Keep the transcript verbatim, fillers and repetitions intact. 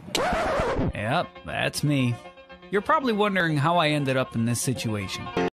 Yep, that's me. You're probably wondering how I ended up in this situation.